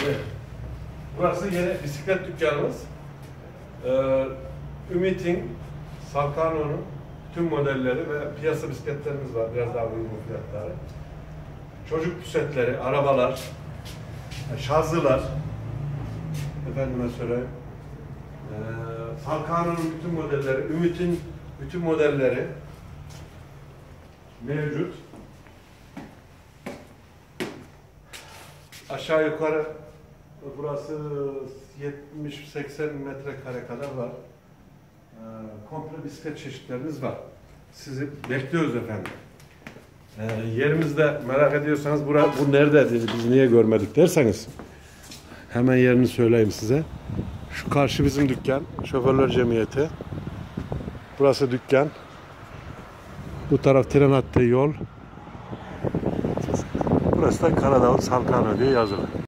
Evet. Burası yine bisiklet dükkanımız. Ümit'in, Salkano'nun tüm modelleri ve piyasa bisikletlerimiz var. Biraz daha uygun fiyatları. Çocuk pusetleri, arabalar, şarjlılar, efendime söyleyeyim. Salkano'nun bütün modelleri, Ümit'in bütün modelleri mevcut. Aşağı yukarı burası 70-80 metrekare kadar var. Komple bisiklet çeşitlerimiz var. Sizi bekliyoruz efendim. Yerimizde merak ediyorsanız bu nerede, biz niye görmedik derseniz hemen yerini söyleyeyim size. Şu karşı bizim dükkan, Şoförler Cemiyeti. Burası dükkan. Bu taraf tren hattı, yol. Burası da Karadağ Salkano diye yazılı.